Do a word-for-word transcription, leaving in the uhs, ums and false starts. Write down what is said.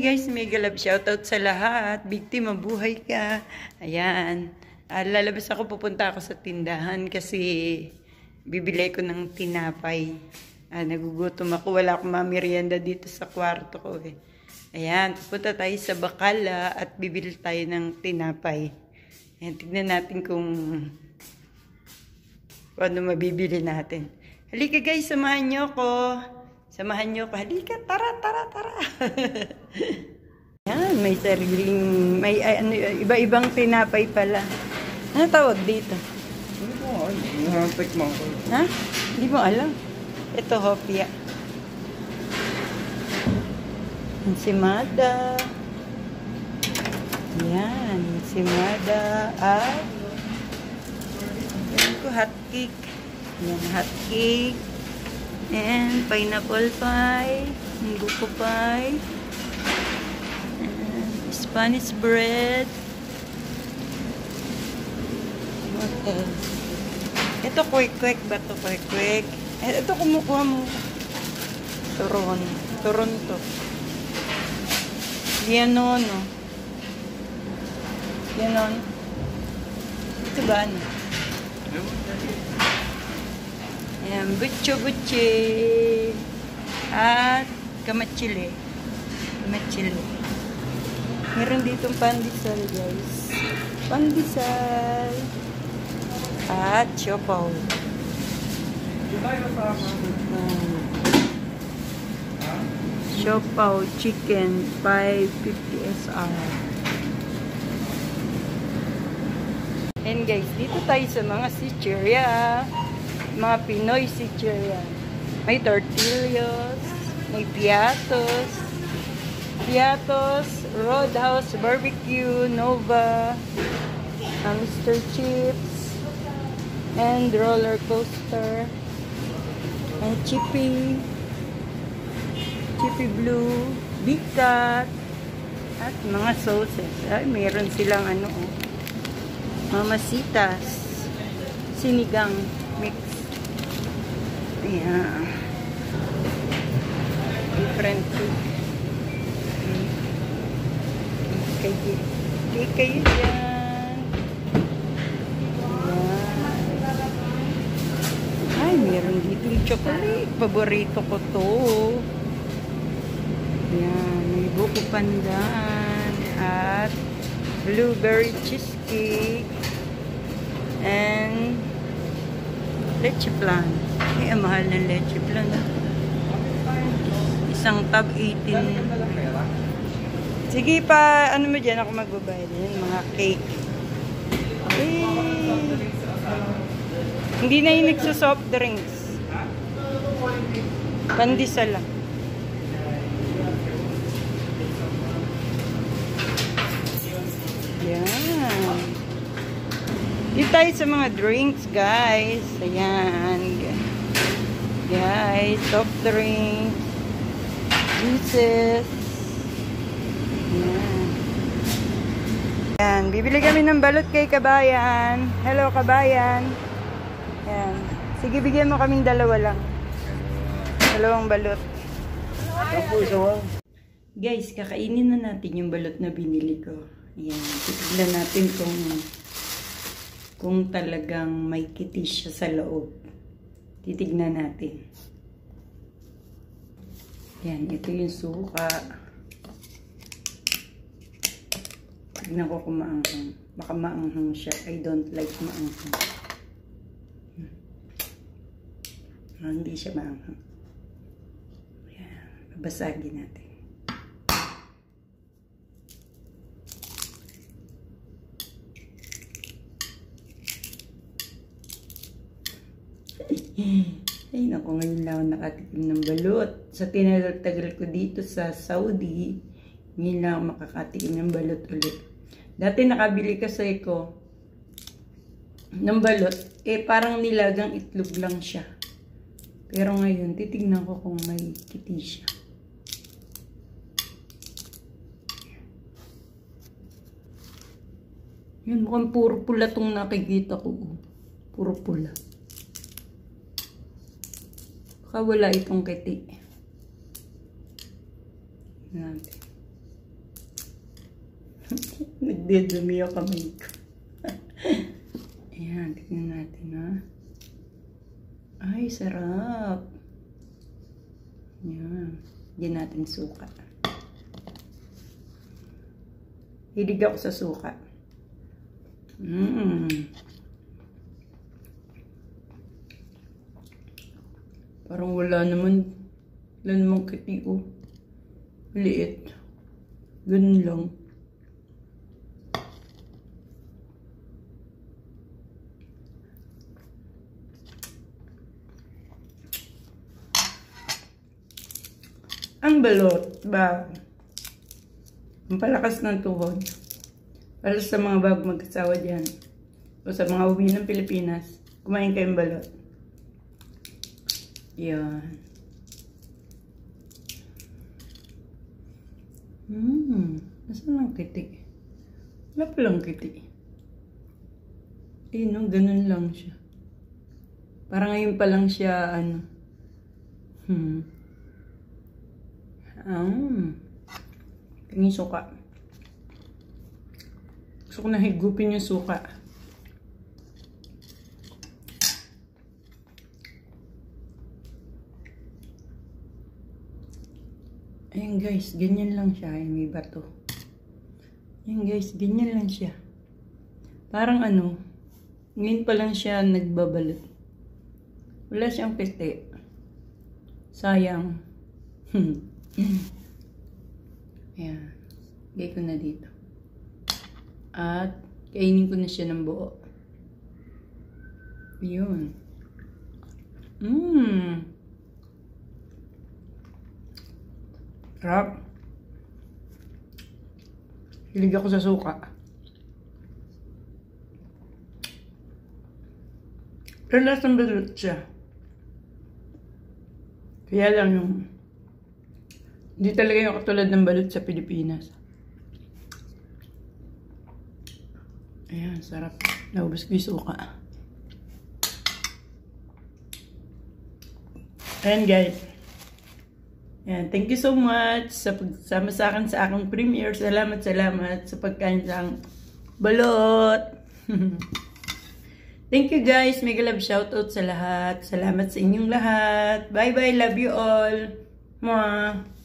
guys, mega love shoutout sa lahat. Biktima, buhay ka. Ayan. Uh, lalabas ako, pupunta ako sa tindahan kasi bibili ko ng tinapay. Uh, nagugutom ako. Wala akong mamerienda dito sa kwarto ko eh. Ayan, pupunta tayo sa Bakala at bibili tayo ng tinapay. Ayan, tignan natin kung, kung ano mabibili natin. Halika guys, samahan nyo ko. Samahan nyo ko. Halika, tara, tara, tara. Yan, may sariling, may ano, iba-ibang tinapay pala. Ano tawag dito? Hindi ko alam. Ha? Hindi mo alam. Ito, hopia. Ensimada. Yan, ensimada. At, yan ko, hot cake. Yan, hot cake. And pineapple pie, buko pie, and Spanish bread. What else? Ito kwek-kwek ba ito? Kwek-kwek. Eh, ito kumukuha mo. Turon. Turon to. Yanon, no? Yanon. Ito ba ano? Ayan, butcho-butchi. At kamatsili. Kamatsili. Meron ditong pandesal, guys. Pandesal. At siopaw. Siopaw chicken, five fifty S R. And guys, dito tayo sa mga chicheria. Mga Pinoy chicheria. May tortillas, may piatos, piatos, Roadhouse Barbecue, Nova, uh, Mister Chips, and roller coaster, and Chippy, Chippy Blue, Big Cat, at mga sauces. Ay, meron silang ano, oh, mamasitas, sinigang mix. Yeah. Different food. Okay, okay kayo dyan. Yeah. Ay, meron dito yung chocolate. Paborito ko to. Yan. May buko pandan. At blueberry cheesecake. And leche flan. Ay, ang mahal ng leche flan. Isang tab eighteen. Sige pa, ano mo dyan? Ako magbabayad yan. Mga cake. Okay. Hindi na yung nagsusoft drinks. Pandesal lang. Yan. Dito tayo sa mga drinks, guys. Ayan. Guys, soft drinks, juices. Ayan. Ayan. Bibili kami ng balot kay Kabayan. Hello, Kabayan. Ayan. Sige, bigyan mo kaming dalawa lang. Dalawang balot. Guys, kakainin na natin yung balot na binili ko. Ayan. Titignan natin kung kung talagang may kitis siya sa loob. Titignan natin. Yan, ito yung suka. Tignan ko kung maanghang. Baka maanghang siya. I don't like maanghang. Hmm. Ah, hindi siya maanghang. Yan, babasagin natin. Ay, naku, ngayon lang ako nakatikim ng balot. Sa tinagal-tagal ko dito sa Saudi, ngayon lang ako makakatikim ng balot ulit. Dati nakabili kasi ko ng balot, eh parang nilagang itlog lang siya. Pero ngayon, titignan ko kung may kiti siya. Yun, mukhang puro pula tong nakikita ko. Puro pula. Baka wala itong kiti. Natin. Nagdedumi yung kamay ko. Ayan, tignan natin ha. Ay, sarap. Ayan. Diyan natin suka. Hilig ako sa suka. Mmm. Parang wala naman. Wala namang kiti o. Liit. Ganun lang. Ang balot ba? Ang palakas ng tuhod. Para sa mga bago mag-asawa dyan. O sa mga uwi ng Pilipinas. Kumain kayong balot. Yan. Hmm. Nasaan ang kiti? Wala palang kiti. Eh, no, ganun lang siya. Parang ngayon pa lang siya, ano. Hmm. Um, tingin suka. Gusto ko na higupin yung suka. Ayan guys, ganyan lang siya. Ay, may bato. Ayan guys, ganyan lang siya. Parang ano, ngayon pa lang siya nagbabalot. Wala siyang peste. Sayang. Ayan. Gay ko na dito. At kainin ko na siya ng buo. Yun. Mmm. Sarap. Hilig ako sa suka. Pero lasang balot siya. Kaya lang yung hindi talaga yung katulad ng balot sa Pilipinas. Ayan, sarap. Naubos ko yung suka. Ayan guys. Ayan, thank you so much sa pagsama sa akin sa akong premiere. Salamat, salamat sa pagkain sa balot. Thank you guys. Mega love shoutout sa lahat. Salamat sa inyong lahat. Bye bye. Love you all. Mwah.